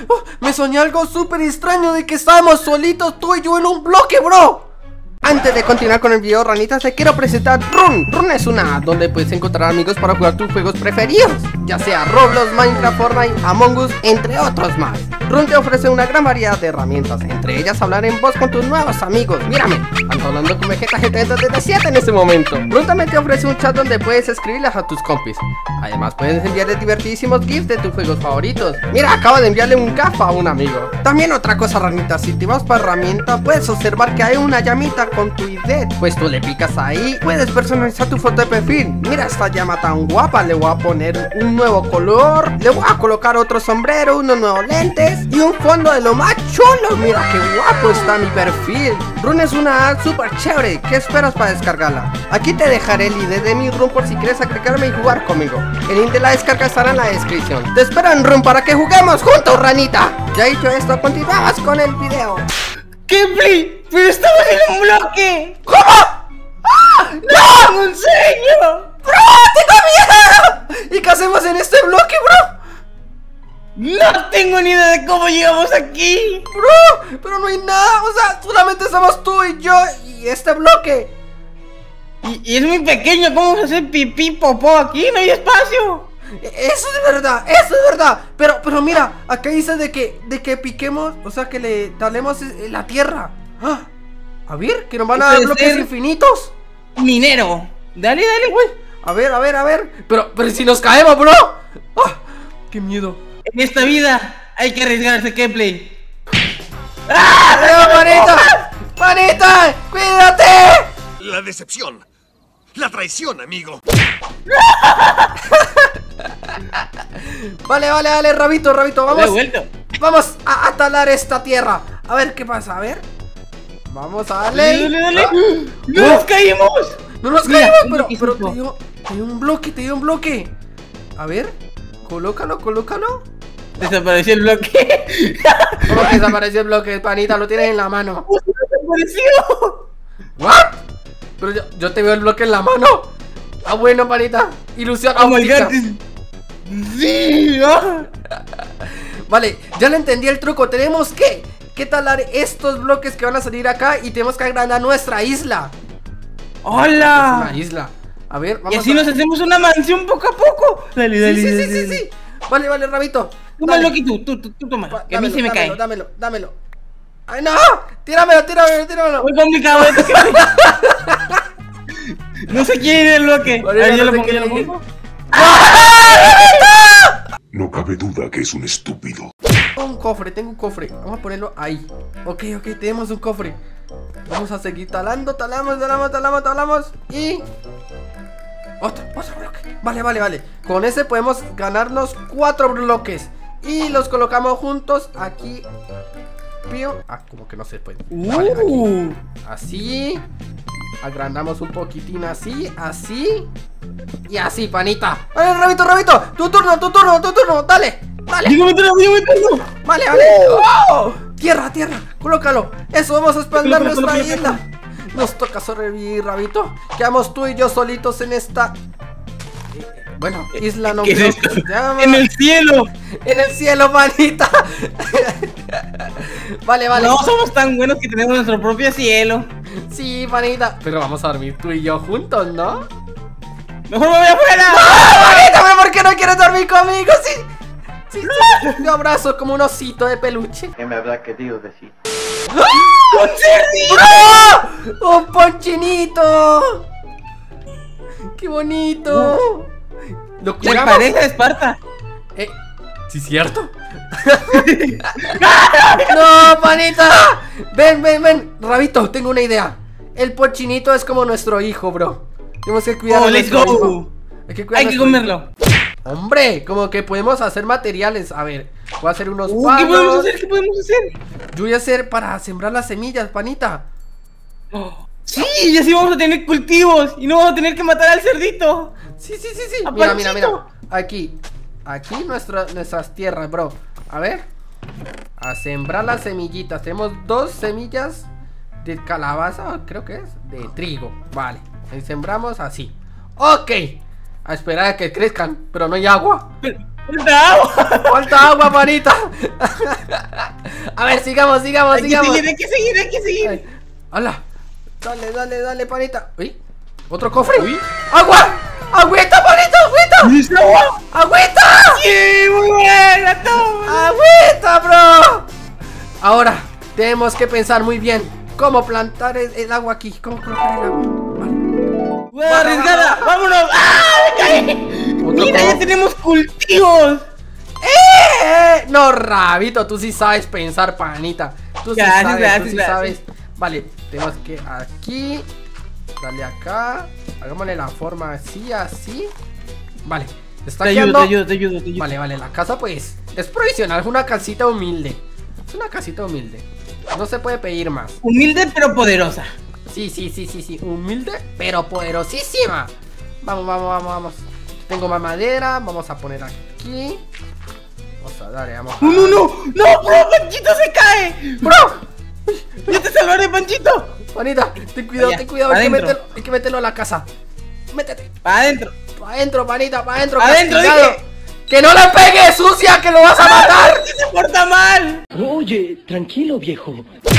Me soñé algo súper extraño de que estábamos solitos tú y yo en un bloque, bro. Antes de continuar con el video, ranitas, te quiero presentar Run. Run es una app donde puedes encontrar amigos para jugar tus juegos preferidos, ya sea Roblox, Minecraft, Fortnite, Among Us, entre otros más. Run te ofrece una gran variedad de herramientas, entre ellas hablar en voz con tus nuevos amigos. Mírame, ando hablando con Vegeta GT77 en este momento. Run también te ofrece un chat donde puedes escribirles a tus compis. Además puedes enviarles divertidísimos gifs de tus juegos favoritos. Mira, acabo de enviarle un GIF a un amigo. También otra cosa, ranitas, si te vas para herramienta puedes observar que hay una llamita con tu ID. Pues tú le picas ahí, puedes personalizar tu foto de perfil. Mira esta llama tan guapa, le voy a poner un nuevo color, le voy a colocar otro sombrero, unos nuevos lentes y un fondo de lo más chulo. Mira qué guapo está mi perfil. Run es una app súper chévere. ¿Qué esperas para descargarla? Aquí te dejaré el ID de mi Run por si quieres agregarme y jugar conmigo. El link de la descarga estará en la descripción. Te espero en Run para que juguemos juntos, ranita. Ya dicho esto, continuamos con el video. ¡Kepli! ¡Pero estamos en un bloque! ¿Cómo? ¡Ah! ¡No! ¡Tengo un sueño! ¡Bro! ¡Tengo miedo! ¿Y qué hacemos en este bloque, bro? No tengo ni idea de cómo llegamos aquí. Bro, pero no hay nada. O sea, solamente estamos tú y yo y este bloque. Y es muy pequeño. ¿Cómo vamos a hacer pipí, popó aquí? No hay espacio. Eso es verdad, eso es verdad. Pero mira, acá dice de que piquemos, o sea, que le talemos la tierra. ¡Ah! A ver, que nos van a dar bloques infinitos. Minero. Dale, dale. Uy, a ver. Pero si nos caemos, bro. ¡Ah! ¡Qué miedo! En esta vida hay que arriesgarse, Kepli. ¡Ah! ¡Manita! ¡Manita! ¡Cuídate! La decepción. La traición, amigo. Vale, Rabito, vamos. Vamos a talar esta tierra. A ver qué pasa, a ver. Vamos a darle. Dale. ¡No nos caímos! No nos caímos, pero te dio un bloque. A ver, colócalo. Desapareció el bloque. ¿Cómo que desapareció el bloque, panita? Lo tienes en la mano. ¡Desapareció! ¿What? Pero yo te veo el bloque en la mano. Ah, bueno, panita. Ilusión óptica. Sí. Vale, ya le entendí el truco. Tenemos que talar estos bloques que van a salir acá y tenemos que agrandar nuestra isla. ¡Hola! Es una isla. A ver, vamos. Y así nos hacemos una mansión poco a poco. Dale. Sí. Vale, Rabito. Tómalo aquí tú toma. Que a mí se me cae. Dámelo. ¡Ay, no! Tíramelo. Muy complicado esto. No se quiere ir el bloque. Vale, Ahí yo lo pongo. No cabe duda que es un estúpido. Tengo un cofre. Vamos a ponerlo ahí. Ok, tenemos un cofre. Vamos a seguir talando. Talamos. Y... Otro bloque. Vale. Con ese podemos ganarnos 4 bloques. Y los colocamos juntos aquí. Como que no se puede. Vale, aquí. Así. Agrandamos un poquitín así. Y así, panita. Vale, Rabito. Tu turno. Dale. Dígame turno. Vale. ¡Oh! Tierra. Colócalo. Eso, vamos a expandir nuestra isla. Nos toca sobrevivir, Rabito. Quedamos tú y yo solitos en esta... Bueno, isla no creo que se llama. En el cielo, panita. Vale. No somos tan buenos que tenemos nuestro propio cielo. Sí, panita. Pero vamos a dormir tú y yo juntos, ¿no? ¡Mejor me voy afuera! ¡No, panita! ¿Por qué no quieres dormir conmigo? Sí. Yo abrazo como un osito de peluche. ¿Qué me habrá querido decir? ¡Un cerdito! ¡Bro! ¡Un ponchinito! ¡Qué bonito! ¿Lo La pareja de Esparta. ¿Sí es cierto? ¡No, panita! Ven, Rabito, tengo una idea. El ponchinito es como nuestro hijo, bro. Tenemos que cuidar a nuestro hijo. Hay que comerlo. Hombre, como que podemos hacer materiales. A ver, voy a hacer unos palos. ¿Qué podemos hacer? Yo voy a hacer para sembrar las semillas, panita. Sí, y así vamos a tener cultivos. Y no vamos a tener que matar al cerdito. Sí. Mira. Aquí nuestras tierras, bro. A ver. A sembrar las semillitas. Tenemos 2 semillas de calabaza, creo que es de trigo. Vale, ahí sembramos así. Ok. A esperar a que crezcan, pero no hay agua. ¡Falta agua! Falta agua, panita. A ver, sigamos. Hay que seguir. Ay, ¡hala! Dale, panita. Uy, otro cofre. Uy. ¡Agua! ¡Agüita, panita! ¡Agüita! ¿Es agua? ¡Agüita! ¡Sí, muy buena! ¡Toma! ¡Agüita, bro! Ahora, tenemos que pensar muy bien cómo plantar el agua aquí. ¿Cómo colocar el agua? Vale. ¡Buena arriesgada! ¡Vámonos! ¡Ah, me caí! ¡Mira, ya tenemos cultivos! No, Rabito, tú sí sabes pensar, panita. Tú sí sabes. Vale, tenemos que aquí. Dale acá. Hagámosle la forma así. Vale, está quedando. Te ayudo. Vale, la casa pues es provisional, es una casita humilde. Es una casita humilde. No se puede pedir más. Humilde pero poderosa. Sí. Humilde pero poderosísima. Vamos. Tengo más madera. Vamos a poner aquí. Vamos a darle, vamos. ¡No, bro! ¡Panchito se cae! ¡Bro! ¡Yo te salvaré, Panchito! Panita, ten cuidado, hay que meterlo a la casa. Métete. ¡Para adentro! Pa' adentro, panita, pa' adentro. ¡Adentro, castigado. dije! ¡Que no le pegues, sucia, que lo vas a matar! ¡Se porta mal! Oye, tranquilo, viejo.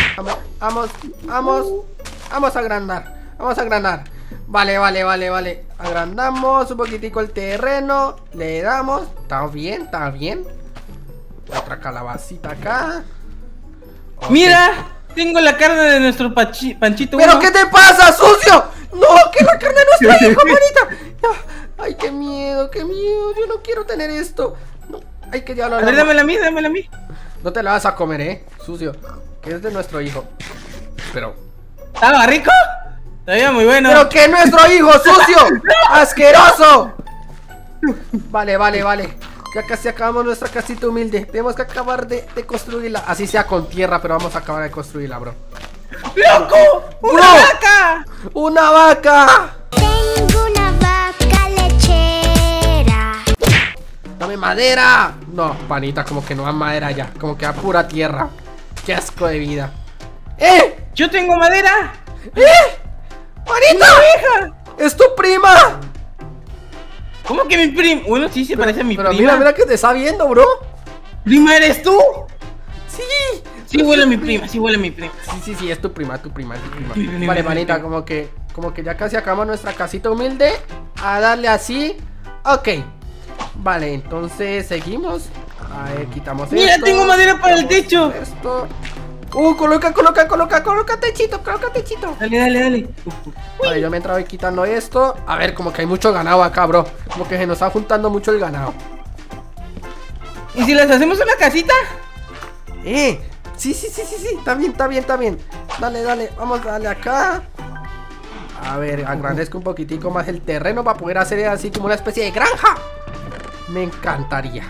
Vamos a agrandar. Vale. Agrandamos un poquitico el terreno. Le damos. Está bien. Otra calabacita acá. Okay. ¡Mira! Tengo la carne de nuestro Panchito. ¿Pero qué te pasa, sucio? No, que la carne de nuestro hijo, manita. Ay, qué miedo. Yo no quiero tener esto. No, hay que llevarlo a A ver, dámela a mí. No te la vas a comer, sucio. Que es de nuestro hijo. Pero... ¿Estaba rico? Todavía muy bueno. ¡Pero que es nuestro hijo, sucio! ¡Asqueroso! Vale. Ya casi acabamos nuestra casita humilde. Tenemos que acabar de construirla. Así sea con tierra, pero vamos a acabar de construirla, bro. ¡Loco! ¡Una vaca! ¡Una vaca! Tengo una vaca lechera. ¡Dame madera! No, panita, como que no da madera ya. Como que da pura tierra. ¡Qué asco de vida! ¡Yo tengo madera! ¡Panita! ¡Hija! ¡Es tu prima! ¿Cómo que mi prima? Bueno, sí se parece a mi pero prima. Mira que te está viendo, bro. ¿Prima eres tú? Sí. Sí huele a mi prima. Sí, es tu prima. Vale, panita, como que ya casi acabamos nuestra casita humilde. A darle así. Ok. Vale, entonces seguimos. A ver, quitamos esto. Mira, tengo madera para el techo. Esto. Coloca techito. Dale. Vale, yo mientras voy quitando esto. A ver, como que hay mucho ganado acá, bro. Como que se nos está juntando mucho el ganado. ¿Y si les hacemos una casita? Sí. Está bien. Dale. Vamos a darle acá. A ver, agrandezco un poquitico más el terreno para poder hacer así como una especie de granja. Me encantaría.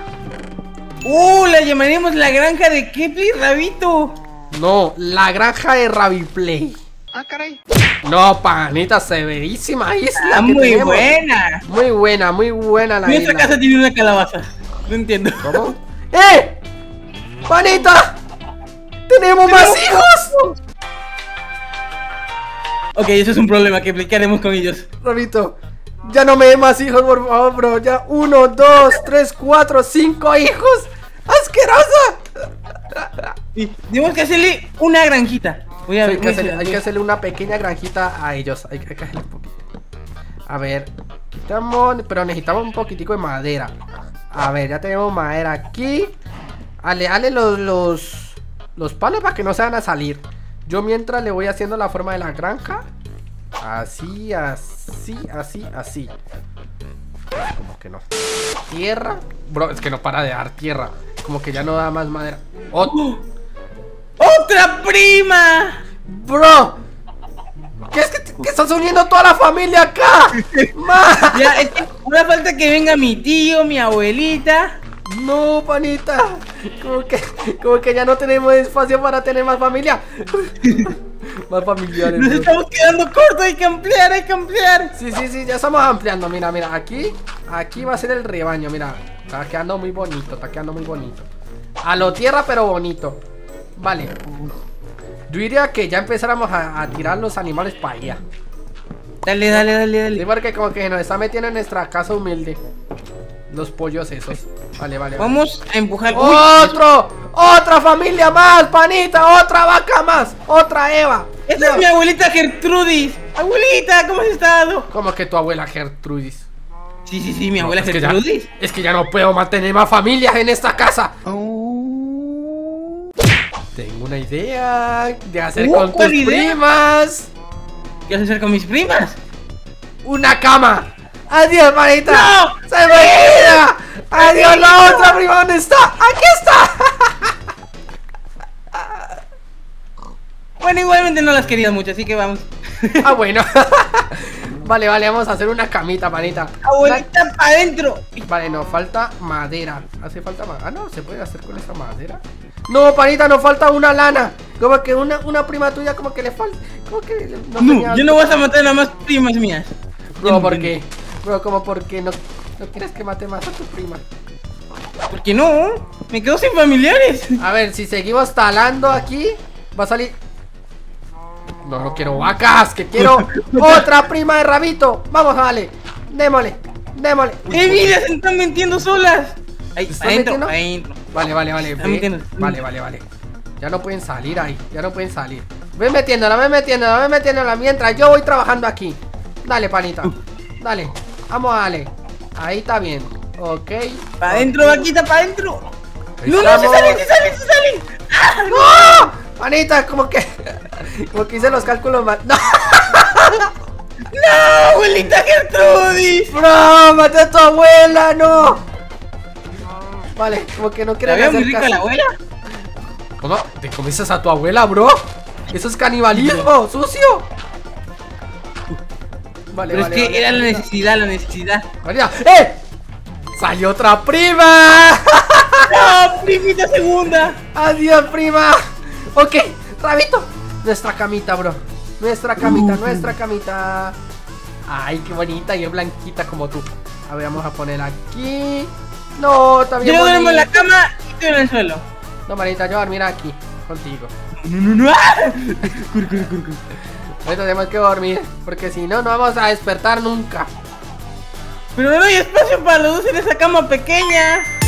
La llamaríamos la granja de Kepler, Rabito. No, la granja de Raviplay. Ah, caray. No, panita, severísima isla que Muy tenemos. buena. Muy buena la Nuestra isla. casa tiene una calabaza. No entiendo. ¿Cómo? ¡Panita! ¡Tenemos más hijos! Ok, eso es un problema. ¿Qué haremos con ellos? Rabito, ya no me dé más hijos, por favor, bro. Ya 1, 2, 3, 4, 5 hijos. ¡Asquerosa! Sí, tenemos que hacerle una granjita. Hay que hacerle una pequeña granjita a ellos. Hay que hacerle un poquito. A ver, quitamos, pero necesitamos un poquitico de madera. A ver, ya tenemos madera aquí. Ale los palos para que no se van a salir. Yo mientras le voy haciendo la forma de la granja. Así. Como que no. Tierra. Bro, es que no para de dar tierra. Como que ya no da más madera. ¡Otra prima! Bro, ¿qué es que estás uniendo toda la familia acá? Ya, es que ahora falta que venga mi tío, mi abuelita. No, panita. Como que ya no tenemos espacio para tener más familia. Más familiares. Nos estamos quedando cortos, hay que ampliar. Sí, ya estamos ampliando. Mira, aquí va a ser el rebaño, mira. Está quedando muy bonito. A lo tierra, pero bonito. Vale. Yo diría que ya empezáramos a tirar los animales para allá. Dale. Sí, porque como que nos está metiendo en nuestra casa humilde. Los pollos esos. Vale, vale. Vamos a empujar. Uy, ¡Otra familia más, panita! ¡Otra vaca más! ¡Otra Eva! esta es mi abuelita Gertrudis. Abuelita, ¿cómo has estado? ¿Cómo que tu abuela Gertrudis? Sí, mi abuela Es que Gertrudis. es que ya no puedo mantener más familias en esta casa. Tengo una idea de hacer con tus ¿cuál idea? primas. ¿Qué vas a hacer con mis primas? ¡Una cama! ¡Adiós, panita! ¡No! ¡Se me olvida! ¡Adiós, la otra prima! ¿Dónde está? ¡Aquí está! Bueno, igualmente no las quería mucho, así que vamos. Ah, bueno. Vale, vamos a hacer una camita, panita. Abuelita, para adentro. Vale, nos falta madera. ¿Hace falta madera? Ah, no, ¿se puede hacer con esa madera? No, panita, nos falta una lana. Como que una prima tuya como que le falta. Como que no tenía... Yo no vas a matar a más primas mías. Bro, ¿por qué? Bro, como porque no quieres que mate más a tu prima. ¿Por qué no? Me quedo sin familiares. A ver, si seguimos talando aquí, va a salir... No quiero vacas, que quiero otra prima de Rabito. Vamos, dale, démosle. Mira, se están mintiendo solas. Ahí, ¿Se están adentro, metiendo? adentro. Vale. Están metiendo. Vale. Ya no pueden salir ahí, ya no pueden salir. Ven metiéndola mientras yo voy trabajando aquí. Dale, panita, dale, vamos, dale. Ahí está bien, ok. Para adentro, vaquita, para adentro. Ahí No, estamos. se salen. ¡Ah, ¡No! Panita, como que hice los cálculos mal. ¡No! ¡No, abuelita Gertrudis! ¡Bro! ¡Maté a tu abuela! ¡No! Vale, como que no ¿La quieren veo hacer muy rica caso. la abuela? ¿Cómo? ¿Te comiste a tu abuela, bro? Eso es canibalismo, sucio. Vale, Pero es que era la necesidad. María, ¡eh! ¡Salió otra prima! ¡No, primita segunda! ¡Adiós, prima! Ok, Rabito. Nuestra camita, bro. Nuestra camita. Ay, qué bonita y es blanquita como tú. A ver, vamos a poner aquí. No, también. Yo duermo en la cama y tú en el suelo. No, manita, yo voy a dormir aquí contigo. No. Ahorita tenemos que dormir, porque si no, no vamos a despertar nunca. Pero no hay espacio para los dos en esa cama pequeña.